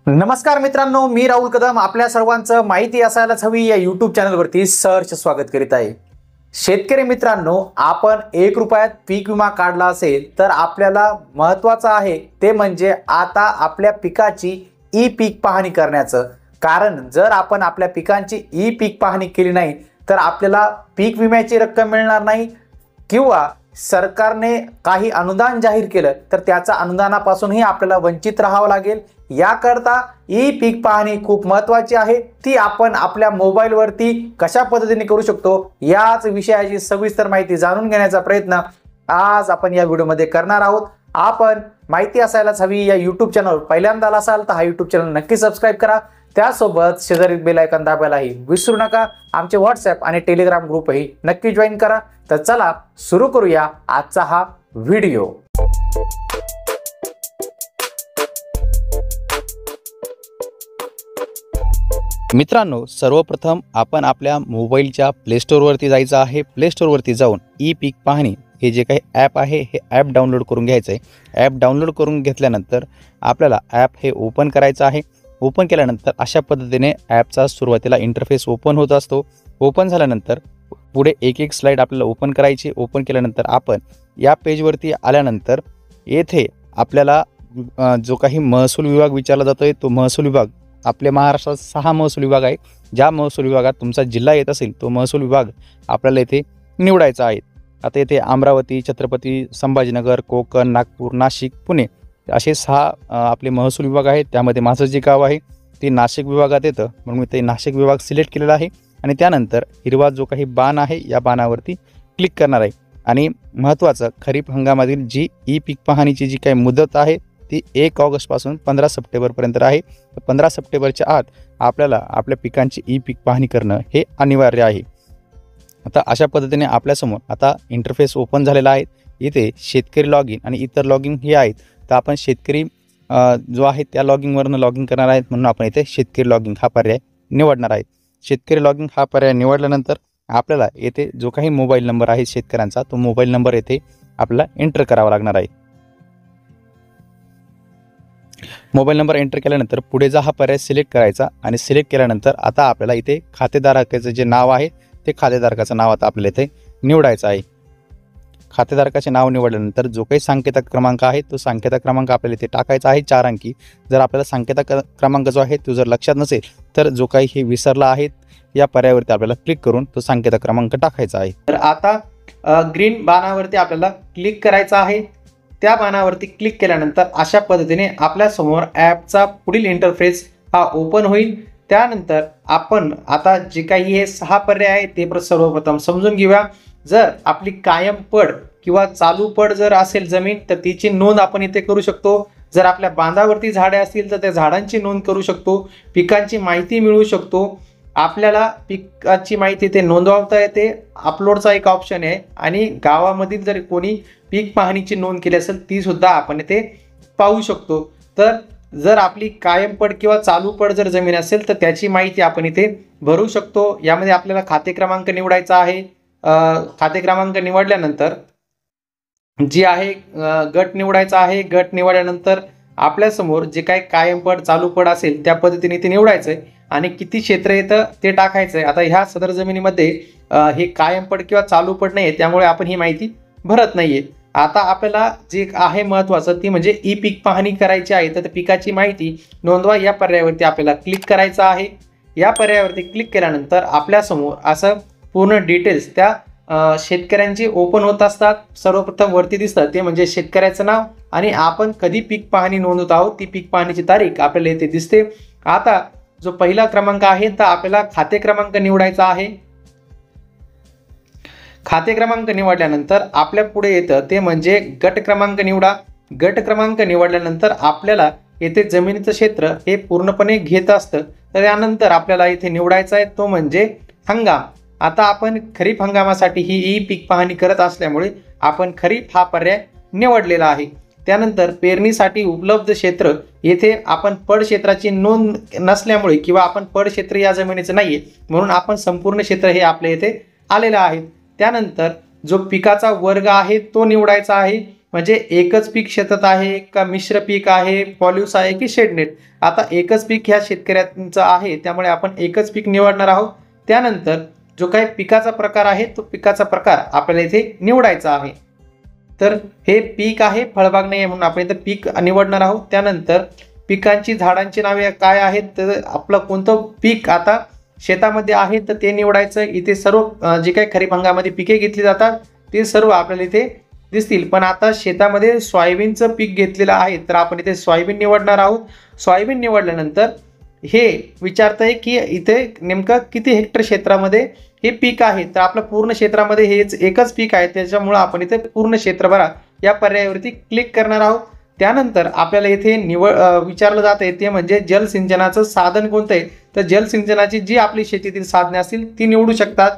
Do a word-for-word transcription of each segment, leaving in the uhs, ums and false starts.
नमस्कार मित्रांनो, मी राहुल कदम आपल्या सर्वांचं माहिती असायलाच हवी या यूट्यूब चॅनलवरती सहर्ष स्वागत करीत आहे। शेतकरी मित्रांनो, आपण एक रुपयात पीक विमा काढला असेल तर आपल्याला महत्त्वाचं आहे ते म्हणजे आता आपल्या पिकाची ई पीक पाहणी करण्याचं। कारण जर आपण आपल्या पिकांची ई पीक पाहणी केली नाही तर आपल्याला पीक विम्याची रक्कम मिळणार नाही किंवा सरकारने काही अनुदान जाहीर केलं तर त्याच्या अनुदानापासूनही आपल्याला वंचित राहावं लागेल। याकरता ई पीक पाहणी खूप महत्त्वाची आहे। ती आपण आपल्या मोबाईलवरती कशा पद्धतीने करू शकतो याच विषयाची सविस्तर माहिती जाणून घेण्याचा प्रयत्न आज आपण या व्हिडिओमध्ये करणार आहोत। आपण माहिती असायलाच हवी या यूट्यूब चॅनल पहिल्यांदा आला असाल तर हा यूट्यूब चॅनल नक्की सबस्क्राइब करा। त्यासोबत शेजारी बेल आयकॉन दाबायलाही विसरू नका। आमचे व्हॉट्सअप आणि टेलिग्राम ग्रुपही नक्की जॉईन करा। तर चला सुरू करूया आजचा हा व्हिडिओ। मित्रांनो, सर्वप्रथम आपण आपल्या मोबाईलच्या प्ले स्टोअरवरती जायचं आहे। प्ले स्टोअरवरती जाऊन ई पीक पाहणी हे जे काही ॲप आहे हे ॲप डाउनलोड करून घ्यायचं आहे। ॲप डाउनलोड करून घेतल्यानंतर आपल्याला ॲप हे ओपन करायचं आहे। ओपन केल्यानंतर अशा पद्धतीने ॲपचा सुरुवातीला इंटरफेस ओपन होत असतो। ओपन झाल्यानंतर पुढे एक एक स्लाइड आपल्याला ओपन करायची। ओपन केल्यानंतर आपण या पेजवरती आल्यानंतर येथे आपल्याला जो काही महसूल विभाग विचारला जातोय तो महसूल विभाग आपल्या महाराष्ट्रात सहा महसूल विभाग आहे। ज्या महसूल विभागात तुमचा जिल्हा येत असेल तो महसूल विभाग आपल्याला येथे निवडायचा आहे। आता येथे अमरावती, छत्रपती संभाजीनगर, कोकण, नागपूर, नाशिक, पुणे असे सहा आपले महसूल विभाग आहेत। त्यामध्ये माझं जे गाव आहे ते नाशिक विभागात येतं, म्हणून मी ते नाशिक विभाग सिलेक्ट केलेला आहे आणि त्यानंतर हिरवा जो काही बाण आहे या बाणावरती क्लिक करणार आहे। आणि महत्त्वाचं, खरीप हंगामातील जी ई पीक पाहणीची जी काही मुदत आहे ती एक ऑगस्टपासून पंधरा सप्टेंबरपर्यंत आहे। तर पंधरा सप्टेंबरच्या आत आपल्याला आपल्या पिकांची ई पीक पाहणी करणं हे अनिवार्य आहे। आता अशा पद्धतीने आपल्यासमोर आता इंटरफेस ओपन झालेला आहे। इथे शेतकरी लॉग इन आणि इतर लॉग इन हे आहेत। तर आपण शेतकरी जो आहे त्या लॉगिंगवरनं लॉग इन करणार आहेत, म्हणून आपण इथे शेतकरी लॉगिंग हा पर्याय निवडणार आहे। शेतकरी लॉगिंग हा पर्याय निवडल्यानंतर आपल्याला येथे जो काही मोबाईल नंबर आहे शेतकऱ्यांचा तो मोबाईल नंबर येथे आपल्याला एंटर करावा लागणार आहे। मोबाईल नंबर एंटर केल्यानंतर पुढे जा हा पर्याय सिलेक्ट करायचा आणि सिलेक्ट केल्यानंतर आता आपल्याला इथे खातेधारकाचं जे नाव आहे ते खातेधारकाचं नाव आता आपल्याला इथे निवडायचं आहे। खातेधारकाचे नाव निवडल्यानंतर जो काही संकेतक क्रमांक आहे तो संकेतक क्रमांक आपल्याला इथे टाकायचा आहे चार अंकी। जर आपल्याला संकेतक क्रमांक जो आहे तो जर लक्षात नसेल तर जो काही हे विसरला आहे या पर्यायावरती आपल्याला क्लिक करून तो संकेतक क्रमांक टाकायचा आहे। तर आता ग्रीन बाणावरती आपल्याला क्लिक करायचं आहे। त्या बाणावरती क्लिक केल्यानंतर अशा पद्धतीने आपल्या समोर ॲपचा पुढील इंटरफेस हा ओपन होईल। त्यानंतर आपण आता जे काही हे सहा पर्याय आहेत ते सर्वप्रथम समजून घेऊया। जर आपली कायम पड किंवा चालू पड जर असेल जमीन तर तिची नोंद आपण इथे करू शकतो। जर आपल्या बांधावरती झाडे असतील तर त्या झाडांची नोंद करू शकतो। पिकांची माहिती मिळवू शकतो। आपल्याला पिकाची माहिती ते नोंदवता येते। अपलोडचा एक ऑप्शन आहे आणि गावामधील जर कोणी पीक पाहणीची नोंद केली असेल ती सुद्धा आपण इथे पाहू शकतो। तर जर आपली कायम पड किंवा चालू पड जर जमीन असेल तर त्याची माहिती आपण इथे भरू शकतो। यामध्ये आपल्याला खाते क्रमांक निवडायचा आहे। खाते क्रमांक निवडल्यानंतर जी आहे गट निवडायचा आहे। गट निवडल्यानंतर आपल्यासमोर जे काही कायम पड चालू पड असेल त्या पद्धतीने ते निवडायचं आहे आणि किती क्षेत्र येतं ते टाकायचं आहे। आता ह्या सदर जमिनीमध्ये हे कायम पड किंवा चालू पड नाही आहे त्यामुळे आपण ही माहिती भरत नाहीये। आता आपल्याला जे आहे महत्त्वाचं ती म्हणजे ई पीक पाहणी करायची आहे। तर पिकाची माहिती नोंदवा या पर्यायावरती आपल्याला क्लिक करायचं आहे। या पर्यायावरती क्लिक केल्यानंतर आपल्यासमोर असं पूर्ण डिटेल्स त्या शेतकऱ्यांची ओपन होत असतात। सर्वप्रथम वरती दिसतं ते म्हणजे शेतकऱ्याचं नाव आणि आपण कधी पीक पाहणी नोंदवत आहोत ती पीक पाहणीची तारीख आपल्याला इथे दिसते। आता जो पहिला क्रमांक आहे तर आपल्याला खाते क्रमांक निवडायचा आहे। खाते क्रमांक निवडल्यानंतर आपल्या पुढे येतं ते म्हणजे गट क्रमांक निवडा। गट क्रमांक निवडल्यानंतर आपल्याला येथे जमिनीचं क्षेत्र हे पूर्णपणे घेत असतं। तर त्यानंतर आपल्याला इथे निवडायचा आहे तो म्हणजे हंगाम। आता आपण खरीप हंगामासाठी ही ई पीक पाहणी करत असल्यामुळे आपण खरीप हा पर्याय निवडलेला आहे। त्यानंतर पेरणीसाठी उपलब्ध क्षेत्र येथे आपण पड क्षेत्राची नोंद नसल्यामुळे किंवा आपण पड क्षेत्र या जमिनीचं नाहीये म्हणून आपण संपूर्ण क्षेत्र हे आपल्या येथे आलेलं आहे। त्यानंतर जो पिकाचा वर्ग आहे तो निवडायचा आहे। म्हणजे एकच पीक शेतात आहे का मिश्र पीक आहे, पॉल्यूस आहे की शेडनेट. आता एकच पीक ह्या शेतकऱ्यांचं आहे त्यामुळे आपण एकच पीक निवडणार आहोत. त्यानंतर जो काही पिकाचा प्रकार आहे तो पिकाचा प्रकार आपल्याला इथे निवडायचा आहे. तर हे पीक आहे, फळबाग नाही आहे म्हणून आपण इथे पीक निवडणार आहोत. त्यानंतर पिकांची झाडांची नावे काय आहेत, तर आपलं कोणतं पीक आता शेतामध्ये आहे तर ते निवडायचं. इथे सर्व जे काही खरीप हंगामामध्ये पिके घेतली जातात ते सर्व आपल्याला इथे दिसतील. पण आता शेतामध्ये सोयाबीनचं पीक घेतलेलं आहे तर आपण इथे सोयाबीन निवडणार आहोत. सोयाबीन निवडल्यानंतर हे विचारतंय की इथे नेमकं किती हेक्टर क्षेत्रामध्ये हे पीक आहे, तर आपलं पूर्ण क्षेत्रामध्ये हेच एकच पीक आहे त्याच्यामुळं आपण इथे पूर्ण क्षेत्रभरा या पर्यायावरती क्लिक करणार आहोत. त्यानंतर आपल्याला इथे निवड विचारलं जात आहे ते म्हणजे जलसिंचनाचं साधन कोणतं आहे, तर जलसिंचनाची जी आपली शेतीतील साधने असतील ती निवडू शकतात.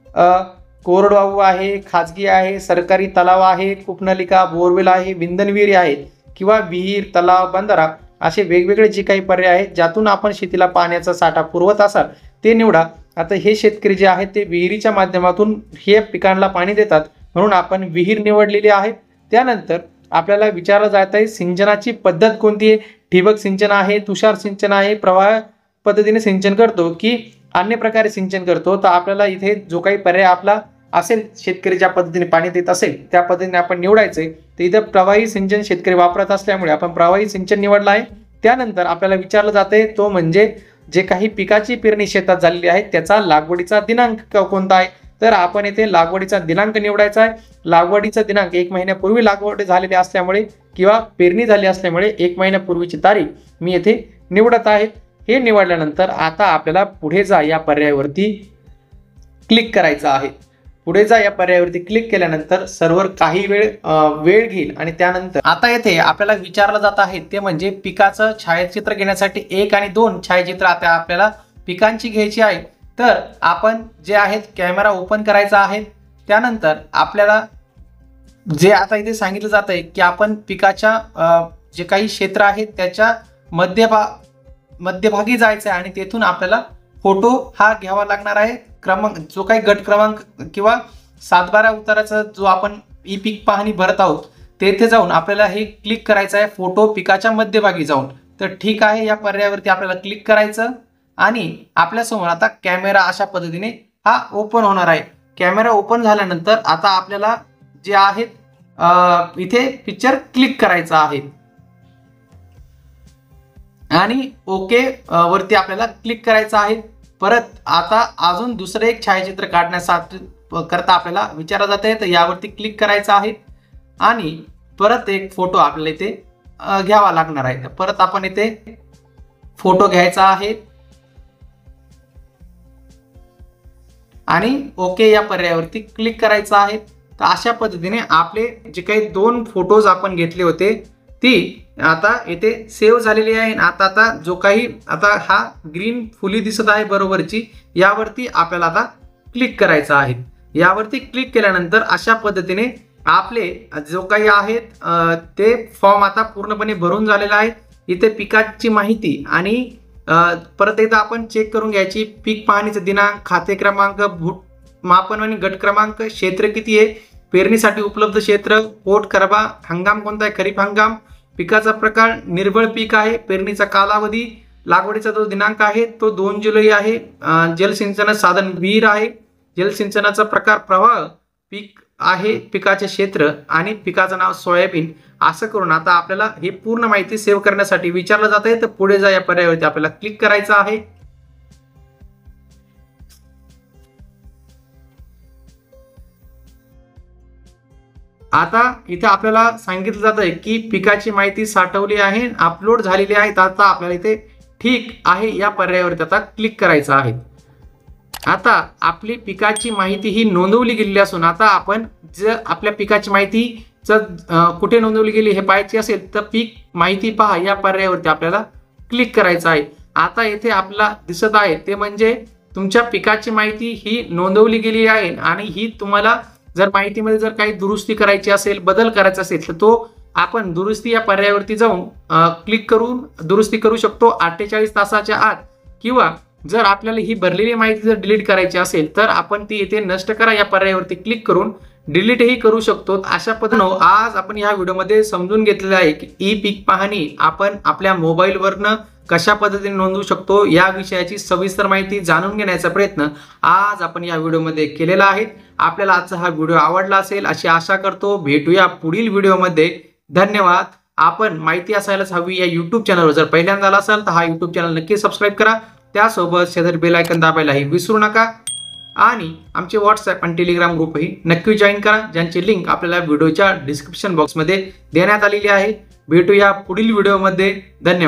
कोरडवाहू आहे, खाजगी आहे, सरकारी तलाव आहे, कूपनलिका, बोरवेल आहे, विंधनविहिरी आहेत किंवा विहीर, तलाव, बंधारा असे वेगवेगळे जे काही पर्याय आहेत ज्यातून आपण शेतीला पाण्याचा साठा पुरवत असाल ते निवडा. आता हे शेतकरी जे आहेत ते विहिरीच्या माध्यमातून हे पिकांना पाणी देतात म्हणून आपण विहीर निवडलेली आहे. त्यानंतर आपल्याला विचारलं जात आहे सिंचनाची पद्धत कोणती आहे, ठिबक सिंचन आहे, तुषार सिंचन आहे, प्रवाह पद्धतीने सिंचन करतो की अन्य प्रकारे सिंचन करतो. तर आपल्याला इथे जो काही पर्याय आपला असेल शेतकरी ज्या पद्धतीने पाणी देत असेल त्या पद्धतीने आपण निवडायचे. तर इथं प्रवाही सिंचन शेतकरी वापरत असल्यामुळे आपण प्रवाही सिंचन निवडलं आहे. त्यानंतर आपल्याला विचारलं जाते तो म्हणजे जे काही पिकाची पेरणी शेतात झालेली आहे त्याचा लागवडीचा दिनांक कोणता आहे, तर आपण येथे लागवडीचा दिनांक निवडायचा आहे. लागवडीचा दिनांक एक महिन्यापूर्वी लागवड झालेली असल्यामुळे किंवा पेरणी झाली असल्यामुळे एक महिन्यापूर्वीची तारीख मी येथे निवडत आहे. हे निवडल्यानंतर आता आपल्याला पुढे जा या पर्यायावरती क्लिक करायचं आहे. पुढे जा या पर्यायावरती क्लिक केल्यानंतर सर्व्हर काही वेळ वेळ घेईल आणि त्यानंतर आता येथे आपल्याला विचारलं जात आहे ते म्हणजे पिकाचं छायाचित्र घेण्यासाठी एक आणि दोन छायाचित्र आता आपल्याला पिकांची घ्यायची आहे. तर आपण जे आहेत कॅमेरा ओपन करायचा आहे. त्यानंतर आपल्याला जे आता इथे सांगितलं जात आहे की आपण पिकाच्या जे काही क्षेत्र आहेत त्याच्या मध्यभा मध्यभागी जायचं आहे आणि तेथून आपल्याला फोटो हा घ्यावा लागणार आहे. क्रमांक जो काही गट क्रमांक किंवा सातबारा उताराचा जो आपण ई पीक पाहणी भरत आहोत तेथे जाऊन आपल्याला हे क्लिक करायचं आहे फोटो पिकाच्या मध्यभागी जाऊन. तर ठीक आहे, या पर्यायावरती आपल्याला क्लिक करायचं आणि आपल्यासमोर आता कॅमेरा अशा पद्धतीने हा ओपन होणार आहे. कॅमेरा ओपन झाल्यानंतर आता आपल्याला जे आहेत इथे पिक्चर क्लिक करायचा आहे आणि ओके वरती आपल्याला क्लिक करायचं आहे. परत आता अजून दुसरं एक छायाचित्र काढण्यासाठी करता आपल्याला विचारलं जात आहे तर यावरती क्लिक करायचं आहे आणि परत एक फोटो आपल्याला इथे घ्यावा लागणार आहे. परत आपण इथे फोटो घ्यायचा आहे आणि ओके या पर्यायावरती क्लिक करायचं आहे. तर अशा पद्धतीने आपले जे काही दोन फोटोज आपण घेतले होते ती आता येथे सेव्ह झालेली आहे. आता आता जो काही आता हा ग्रीन फुली दिसत आहे बरोबरची यावरती आपल्याला आता क्लिक करायचं आहे. यावरती क्लिक केल्यानंतर अशा पद्धतीने आपले जो काही आहेत ते फॉर्म आता पूर्णपणे भरून झालेला आहे. इथे पिकाची माहिती आणि परत एकदा आपण चेक करून घ्यायची पीक पाहणीचा दिनांक, खाते क्रमांक, भूट मापन आणि गट क्रमांक, क्षेत्र किती आहे, पेरणीसाठी उपलब्ध क्षेत्र, पोट करबा, हंगाम कोणता आहे, खरीप हंगाम, पिकाचा प्रकार निर्बळ पीक आहे, पेरणीचा कालावधी, लागवडीचा जो दिनांक आहे तो दोन जुलै आहे, जलसिंचनाचं साधन विहीर आहे, जलसिंचनाचा प्रकार प्रवाह, पीक आहे, पिकाचे क्षेत्र आणि पिकाचं नाव सोयाबीन. असं करून आता आपल्याला ही पूर्ण माहिती सेव्ह करण्यासाठी विचारलं जात आहे तर पुढे जा या पर्यायावरती आपल्याला क्लिक करायचं आहे. आता इथे आपल्याला सांगितलं जात आहे की पिकाची माहिती साठवली आहे, अपलोड झालेली आहे. आता आपल्याला इथे ठीक आहे या पर्यायावरती आता क्लिक करायचं आहे. आता आपली पिकाची माहिती ही नोंदवली गेलेली असून आता आपण जर आपल्या पिकाची माहिती जर कुठे नोंदवली गेली हे पाहायची असेल तर पीक माहिती पहा या पर्यायावरती आपल्याला क्लिक करायचं आहे. आता येथे आपल्याला दिसत आहे ते म्हणजे तुमच्या पिकाची माहिती ही नोंदवली गेली आहे आणि ही तुम्हाला जर माहितीमध्ये जर काही दुरुस्ती करायची असेल, बदल करायचा असेल तर तो आपण दुरुस्ती या पर्यायावरती जाऊन क्लिक करून दुरुस्ती करू शकतो अठ्ठेचाळीस तासाच्या आत. किंवा जर आपल्याला ही भरलेली माहिती जर डिलीट करायची असेल तर आपण ती येथे नष्ट करा या पर्यायावरती क्लिक करून डिलीटही करू शकतो। अशा पद्धतीनं आज आपण या व्हिडिओमध्ये समजून घेतलेलं आहे की ई पीक पाहणी आपण आपल्या मोबाईलवरनं कशा पद्धतीने नोंदवू शकतो, या विषयाची सविस्तर माहिती जाणून घेण्याचा प्रयत्न आज आपण या व्हिडिओमध्ये केलेला आहे। आपल्याला आजचा हा व्हिडिओ आवडला असेल अशी आशा करतो। भेटूया पुढील व्हिडिओमध्ये। धन्यवाद। आपण माहिती असायलाच हवी या यूट्यूब चॅनलवर जर पहिल्यांदा आला असाल तर हा यूट्यूब चॅनल नक्की सबस्क्राईब करा। त्यासोबत शेजारी बेल आयकॉन दाबायलाही विसरू नका आणि आमचे व्हॉट्सअप आणि टेलिग्राम ग्रुपही नक्की जॉईन करा, ज्यांची लिंक आपल्याला व्हिडिओच्या डिस्क्रिप्शन बॉक्समध्ये देण्यात आलेली आहे। भेटूया पुढील व्हिडिओमध्ये। धन्यवाद।